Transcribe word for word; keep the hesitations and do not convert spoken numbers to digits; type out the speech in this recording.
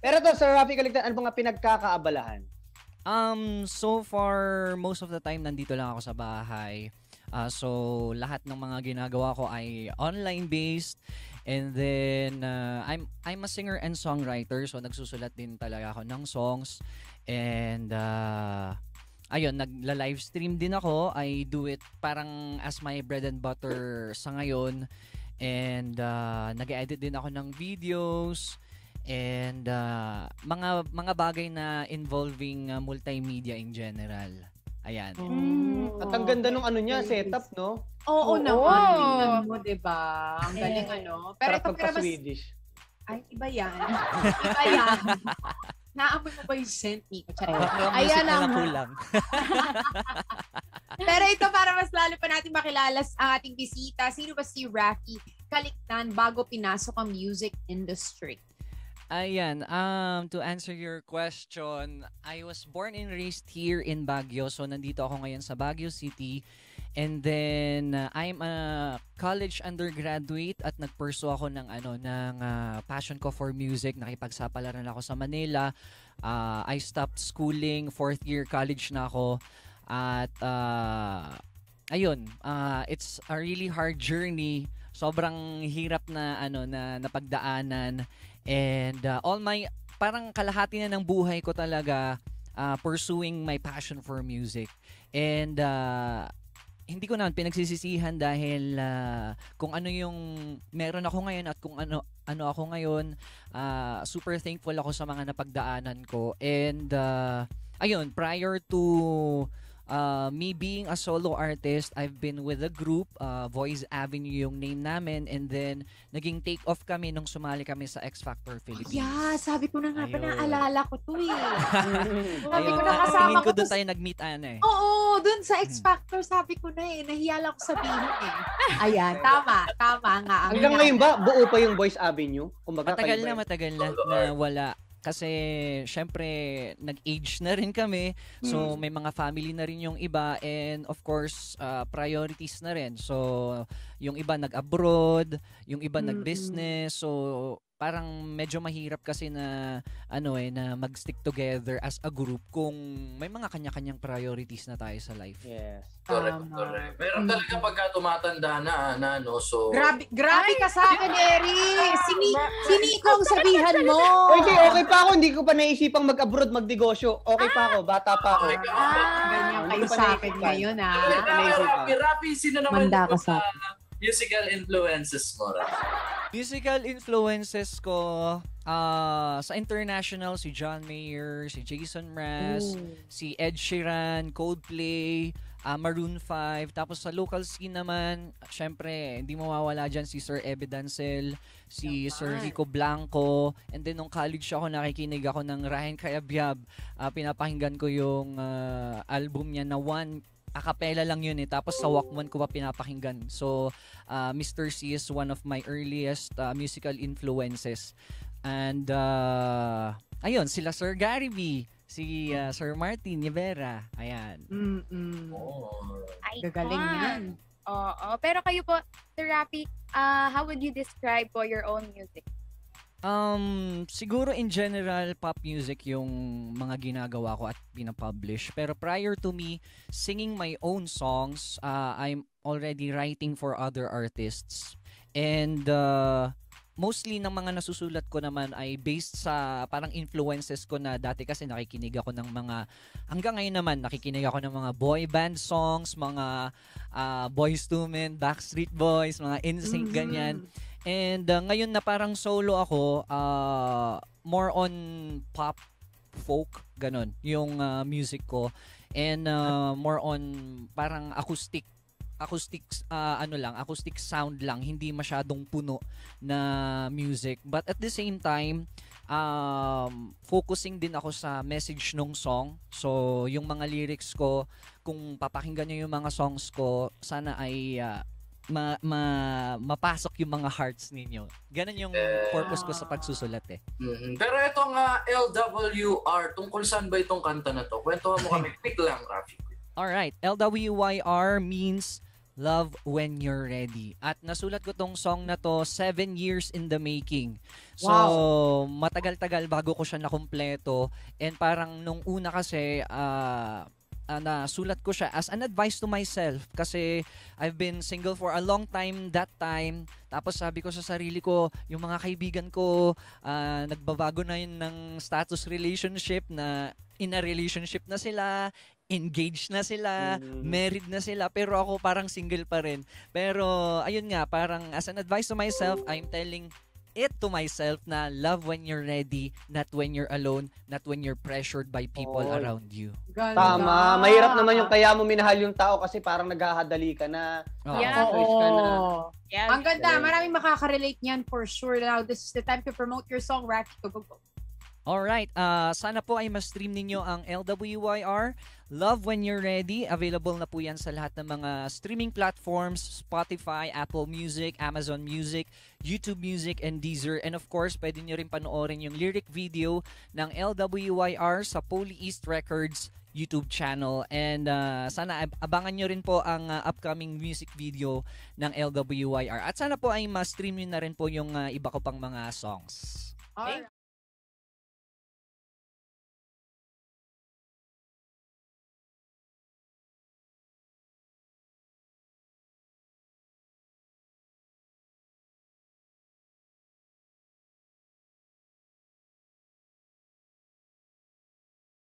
Pero to, Sir Rafi Kaligtan, ano mga pinagkakaabalahan? Um, so far, most of the time, nandito lang ako sa bahay. Uh, so, lahat ng mga ginagawa ko ay online-based. And then, uh, I'm, I'm a singer and songwriter. So, nagsusulat din talaga ako ng songs. And, uh, ayun, nagla-live stream din ako. I do it parang as my bread and butter sa ngayon. And, uh, nag-edit din ako ng videos. And uh, mga mga bagay na involving uh, multimedia in general. Ayan. Mm. At ang ganda nung ano niya, setup, no? Oo, Oo naman. Tingnan mo, diba? Ang galing eh, ano. Pero ito pero mas... Swedish. Ay, iba yan. Iba yan. Naamoy mo ba yung scent, Nico? Ayan ang... kulang. Pero ito, para mas lalo pa natin makilala ang ating bisita. Sino ba si Rafi Kaligtan bago pinasok ang music industry? Ayan, um, to answer your question, I was born and raised here in Baguio. So, nandito ako ngayon sa Baguio City. And then, uh, I'm a college undergraduate at nagpursue ako ng, ano, ng uh, passion ko for music. Nakipagsapalaran ako sa Manila. Uh, I stopped schooling, fourth year college na ako. At, uh, ayun, uh, it's a really hard journey. Sobrang hirap na, ano, na napagdaanan. And uh, all my, parang kalahati na ng buhay ko talaga uh, pursuing my passion for music. And uh, hindi ko naman pinagsisisihan dahil uh, kung ano yung meron ako ngayon at kung ano ano ako ngayon. Uh, super thankful ako sa mga napagdaanan ko. And uh, ayun, prior to Uh, me being a solo artist, I've been with a group, uh, Voice Avenue yung name namin, and then naging take off kami nung sumali kami sa X Factor Philippines. Yeah, sabi ko na nga pa, Ayun. naalala ko to eh. Sabi Ayun, ko na kasama tingin ko ko doon to- tayo nag-meet ano eh. Oo, dun sa X Factor sabi ko na eh. Nahiya lang ko sabihin eh. Ayan, tama. Tama nga. Ang Hanggang ngayon ba, buo pa yung Voice Avenue? Kumbaga, Matagal kayo ba- na, matagal na na wala. Kasi, syempre, nag-age na rin kami. So, may mga family na rin yung iba. And, of course, uh, priorities na rin. So, yung iba nag-abroad, yung iba Mm-mm. nag-business. So, parang medyo mahirap kasi na, ano eh, na mag-stick together as a group kung may mga kanya-kanyang priorities na tayo sa life. Yes. Correct, Tama. correct. Meron talaga pagka tumatanda na, na no, so... Grabe, grabe ka sa akin, Eri. Sini, sini ikaw ang sabihan mo. Okay, okay pa ako. Hindi ko pa naisipang mag-abroad, magnegosyo. Okay pa ako. Bata pa ako. Okay ka. Ah, ganyan Hindi kayo ko pa sa akin naisipan. ngayon, ah. Hindi ko pa naisipan. Rapi, Rapi, sino naman Manda yung ka sa mga musical influences mo, Rapi? Musical influences ko, ah sa international, si John Mayer, si Jason Mraz, Ooh. si Ed Sheeran, Coldplay, ah, Maroon five. Tapos sa local scene naman, syempre, hindi mawawala dyan si Sir Ebe Dancel, si Naman. Sir Rico Blanco. And then nung college ako, nakikinig ako ng Ryan Cayabyab. Ah, pinapakinggan ko yung ah, album niya na One. Acapella lang yun eh. Tapos sa Walkman ko pa pinapakinggan. So, uh, Mister C is one of my earliest uh, musical influences. And, uh, ayun, sila Sir Gary V, si uh, Sir Martin Rivera. Ayan. Mm-mm. Oh. Gagaling yan. Oo. Pero kayo po, Sir Rafi, uh, how would you describe po your own music? Um, siguro in general, pop music yung mga ginagawa ko at pinapublish. Pero prior to me singing my own songs, uh, I'm already writing for other artists. And uh, mostly ng mga nasusulat ko naman ay based sa parang influences ko na dati kasi nakikinig ako ng mga, hanggang ngayon naman nakikinig ako ng mga boy band songs, mga uh, Boyz two Men, Backstreet Boys, mga N Sync, ganyan. And uh, ngayon na parang solo ako, uh, more on pop, folk, ganun, yung uh, music ko. And uh, more on parang acoustic, acoustic, uh, ano lang, acoustic sound lang, hindi masyadong puno na music. But at the same time, um, focusing din ako sa message ng song. So, yung mga lyrics ko, kung papakinggan nyo yung mga songs ko, sana ay... Uh, Ma, ma, mapasok yung mga hearts ninyo. Ganon yung Eh. purpose ko sa pagsusulat eh. Mhm. Pero ito nga L W R, tungkol saan ba itong kanta na to? Kwentuhan mo kami, quick lang, Rafi. Alright, L W Y R means Love When You're Ready. At nasulat ko tong song na to seven years in the making. So, matagal-tagal bago ko siya nakumpleto. And parang nung una kasi, ah... Uh, nasulat ko siya as an advice to myself kasi I've been single for a long time that time. Tapos sabi ko sa sarili ko, yung mga kaibigan ko uh, nagbabago na yun ng status relationship, na in a relationship na sila, engaged na sila, Mm. married na sila, pero ako parang single pa rin. Pero ayun nga, parang as an advice to myself, I'm telling it to myself na love when you're ready, not when you're alone, not when you're pressured by people Oy. around you. Ganda. Tama. Mahirap naman yung kaya mo minahal yung tao kasi parang naghahadali ka na. Oo. Yeah. Search ka na. Yeah. Ang ganda. Galing. Maraming makaka-relate niyan for sure. Now, this is the time to promote your song, Rafi. Go, go, go. Alright, uh, sana po ay ma-stream ninyo ang L W Y R, Love When You're Ready. Available na po yan sa lahat ng mga streaming platforms, Spotify, Apple Music, Amazon Music, YouTube Music, and Deezer. And of course, pwede nyo rin panoorin yung lyric video ng L W Y R sa Poly East Records YouTube channel. And uh, sana ab- abangan nyo rin po ang uh, upcoming music video ng L W Y R. At sana po ay ma-stream nyo na rin po yung uh, iba ko pang mga songs. Alright.